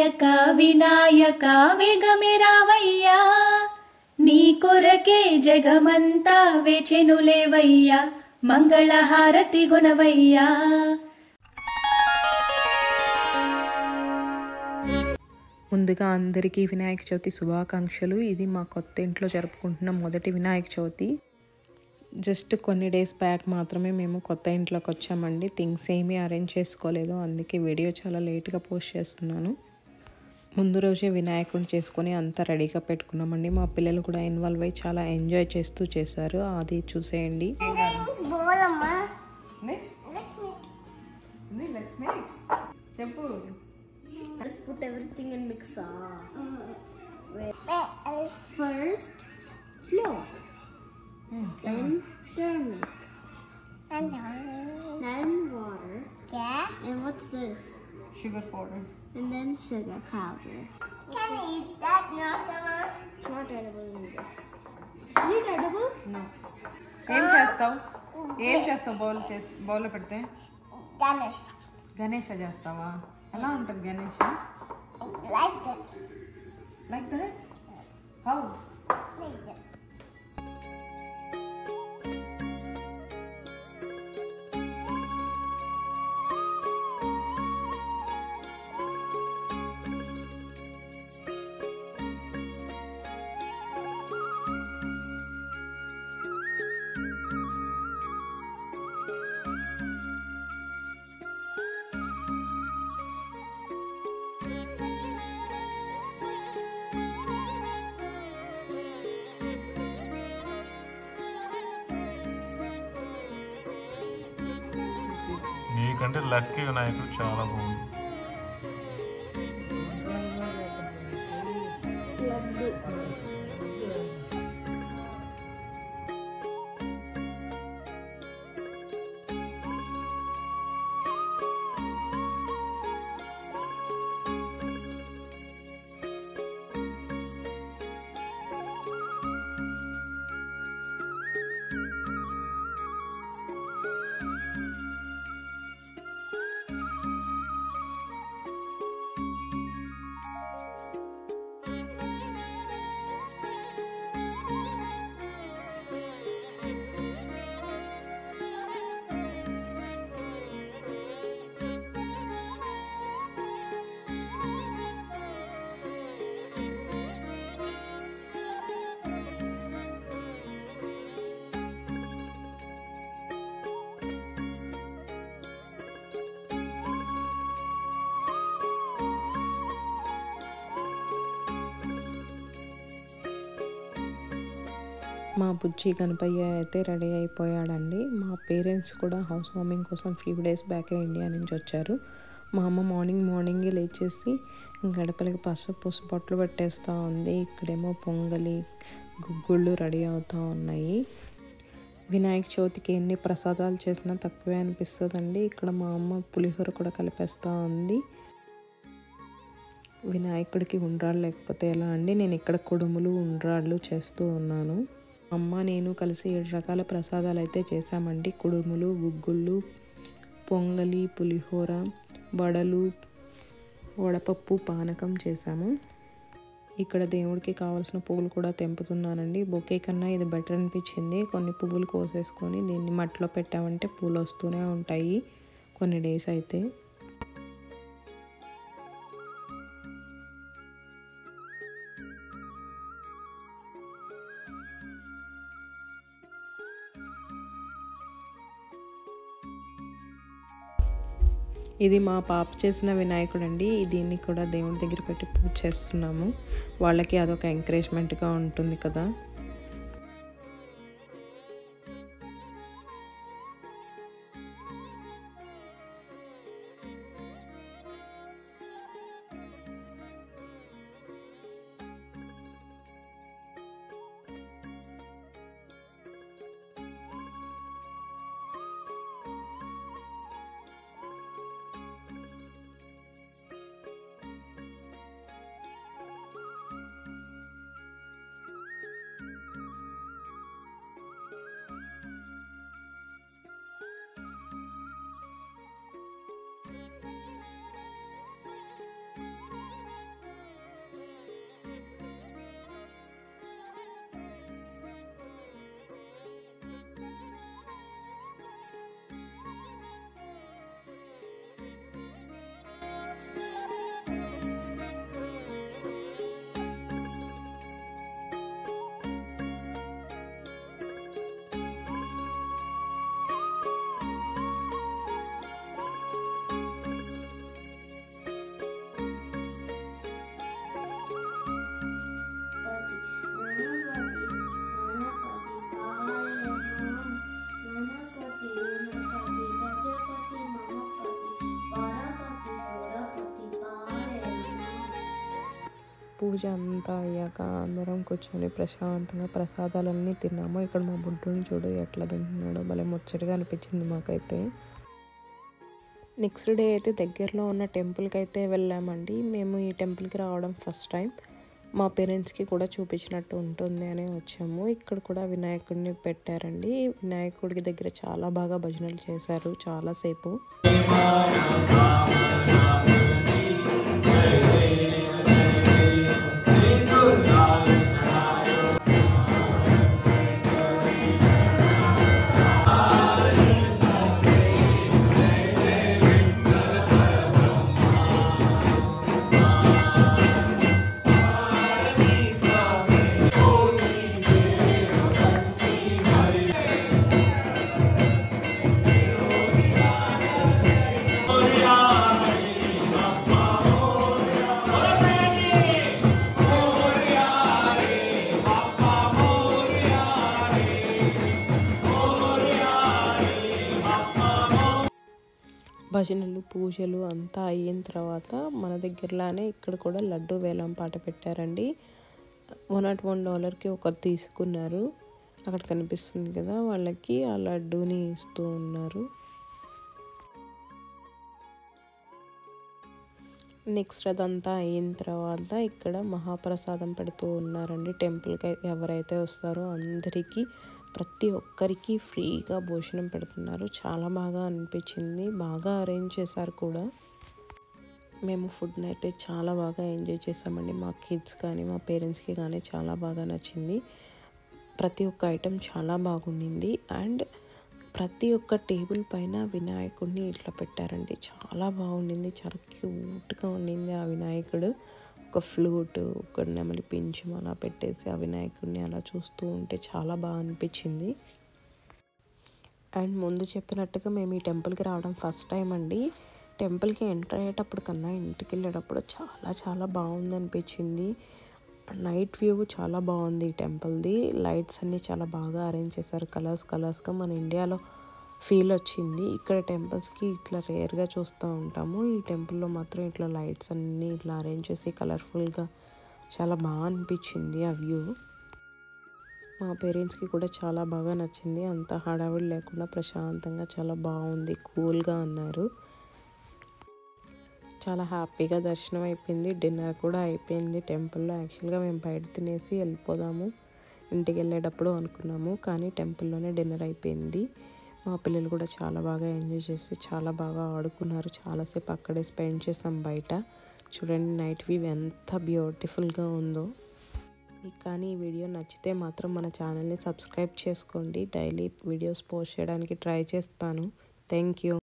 వినాయక వినాయక వేగమే రావయ్యా, నీ కొరకే జగమంతా వేచెనులేవయ్యా, మంగళహారతి గుణవయ్యా. ముందుగా అందరికీ వినాయక చవితి శుభాకాంక్షలు. ఇది మా కొత్త ఇంట్లో జరుపుకుంటున్న మొదటి వినాయక చవితి. జస్ట్ కొన్ని డేస్ బ్యాక్ మాత్రమే మేము కొత్త ఇంట్లోకి వచ్చామండి. థింగ్స్ ఏమీ అరేంజ్ చేసుకోలేదు, అందుకే వీడియో చాలా లేట్గా పోస్ట్ చేస్తున్నాను. ముందు రోజే వినాయకుడిని చేసుకొని అంతా రెడీగా పెట్టుకున్నామండి. మా పిల్లలు కూడా ఇన్వాల్వ్ అయ్యి చాలా ఎంజాయ్ చేస్తూ చేశారు, అది చూసేయండి. Just put everything and mix. First flour, then turmeric, then water. And what's this? Sugar powder. And then sugar powder. Can I eat that? It's not edible either. Is it edible? No. ఏం చేస్తావు బౌల్లో పెడితే? Ganesh. Ganesha చేస్తావా? ఎలా ఉంటుంది Ganesha? Like that. Like that? How? Like that. నీకంటే lucky వినాయకుడు చాలా బాగుంది. మా బుజ్జి గణపయ్య అయితే రెడీ అయిపోయాడండి. మా పేరెంట్స్ కూడా హౌస్ వార్మింగ్ కోసం ఫ్యూ డేస్ బ్యాకే ఇండియా నుంచి వచ్చారు. మా అమ్మ మార్నింగే లేచేసి గడపలకి పసుపు బొట్లు పెట్టేస్తూ ఉంది. ఇక్కడేమో పొంగలి గుగ్గుళ్ళు రెడీ అవుతూ ఉన్నాయి. వినాయక చవితికి ఎన్ని ప్రసాదాలు చేసినా తక్కువే అనిపిస్తుందండి. ఇక్కడ మా అమ్మ పులిహోర కూడా కలిపేస్తూ ఉంది. వినాయకుడికి ఉండ్రాళ్ళు లేకపోతే ఎలా అండి, నేను ఇక్కడ కుడుములు ఉండ్రాళ్ళు చేస్తూ ఉన్నాను. అమ్మ నేను కలిసి 7 రకాల ప్రసాదాలు అయితే చేసామండి. కుడుములు, గుగ్గుళ్ళు, పొంగలి, పులిహోర, వడలు, వడపప్పు, పానకం చేసాము. ఇక్కడ దేవుడికి కావాల్సిన పువ్వులు కూడా తెంపుతున్నానండి. బొకే కన్నా ఇది బెటర్ అనిపించింది. కొన్ని పువ్వులు కోసేసుకొని దీన్ని మట్టిలో పెట్టామంటే పూలు వస్తూనే ఉంటాయి కొన్ని డేస్ అయితే. ఇది మా పాప చేసిన వినాయకుడు అండి. దీన్ని కూడా దేవుడి దగ్గర పెట్టి పూజ చేస్తున్నాము. వాళ్ళకి అదొక ఎంకరేజ్మెంట్గా ఉంటుంది కదా. పూజ అంతా అయ్యాక అందరం కూర్చొని ప్రశాంతంగా ప్రసాదాలన్నీ తిన్నాము. ఇక్కడ మా బుడ్డుని చూడు ఎట్లా తింటున్నాడో, భలే ముచ్చటగా అనిపించింది మాకైతే. నెక్స్ట్ డే అయితే దగ్గరలో ఉన్న టెంపుల్కి అయితే వెళ్ళామండి. మేము ఈ టెంపుల్కి రావడం ఫస్ట్ టైం. మా పేరెంట్స్కి కూడా చూపించినట్టు ఉంటుంది అని వచ్చాము. ఇక్కడ కూడా వినాయకుడిని పెట్టారండి. వినాయకుడి దగ్గర చాలా బాగా భజనలు చేశారు చాలాసేపు. భజనలు పూజలు అంతా అయిన తర్వాత మన దగ్గరలానే ఇక్కడ కూడా లడ్డు వేలం పాట పెట్టారండి. $101కి ఒకరు తీసుకున్నారు. అక్కడ కనిపిస్తుంది కదా, వాళ్ళకి ఆ లడ్డూని ఇస్తూ ఉన్నారు. నెక్స్ట్ అదంతా అయిన తర్వాత ఇక్కడ మహాప్రసాదం పెడుతూ ఉన్నారండి. టెంపుల్కి ఎవరైతే వస్తారో అందరికీ ప్రతి ఒక్కరికి ఫ్రీగా భోజనం పెడుతున్నారు. చాలా బాగా అనిపించింది, బాగా అరేంజ్ చేశారు కూడా. మేము ఫుడ్ని అయితే చాలా బాగా ఎంజాయ్ చేసామండి. మా కిడ్స్ కానీ మా పేరెంట్స్కి కానీ చాలా బాగా నచ్చింది. ప్రతి ఒక్క ఐటెం చాలా బాగుండింది. అండ్ ప్రతి ఒక్క టేబుల్ పైన వినాయకుడిని ఇట్లా పెట్టారండి. చాలా బాగుండింది, చాలా క్యూట్గా ఉండింది ఆ వినాయకుడు. ఒక ఫ్లూట్, ఒక నెమలి పింఛం అలా పెట్టేసి ఆ వినాయకుడిని అలా చూస్తూ ఉంటే చాలా బాగా అనిపించింది. అండ్ ముందు చెప్పినట్టుగా మేము ఈ టెంపుల్కి రావడం ఫస్ట్ టైం అండి. టెంపుల్కి ఎంటర్ అయ్యేటప్పుడు కన్నా ఇంటికి వెళ్ళేటప్పుడు చాలా చాలా బాగుంది అనిపించింది. నైట్ వ్యూ చాలా బాగుంది ఈ టెంపుల్ది. లైట్స్ అన్నీ చాలా బాగా అరేంజ్ చేశారు, కలర్స్గా. మన ఇండియాలో ఫీల్ వచ్చింది. ఇక్కడ టెంపుల్స్కి ఇట్లా రేర్గా చూస్తూ ఉంటాము. ఈ టెంపుల్లో మాత్రం ఇట్లా లైట్స్ అన్నీ ఇట్లా అరేంజ్ చేసి కలర్ఫుల్గా చాలా బాగా అనిపించింది ఆ వ్యూ. మా పేరెంట్స్కి కూడా చాలా బాగా నచ్చింది. అంత హడావిడి లేకుండా ప్రశాంతంగా చాలా బాగుంది, కూల్గా ఉన్నారు. చాలా హ్యాపీగా దర్శనం అయిపోయింది. డిన్నర్ కూడా అయిపోయింది టెంపుల్లో. యాక్చువల్గా మేము బయట తినేసి వెళ్ళిపోదాము ఇంటికి వెళ్ళేటప్పుడు అనుకున్నాము, కానీ టెంపుల్లోనే డిన్నర్ అయిపోయింది. మా పిల్లలు కూడా చాలా బాగా ఎంజాయ్ చేసి చాలా బాగా ఆడుకున్నారు. చాలాసేపు అక్కడే స్పెండ్ చేసాం బయట. చూడండి నైట్ వ్యూ ఎంత బ్యూటిఫుల్గా ఉందో. మీకు కానీ ఈ వీడియో నచ్చితే మాత్రం మన ఛానల్ని సబ్స్క్రైబ్ చేసుకోండి. డైలీ వీడియోస్ పోస్ట్ చేయడానికి ట్రై చేస్తాను. Thank you.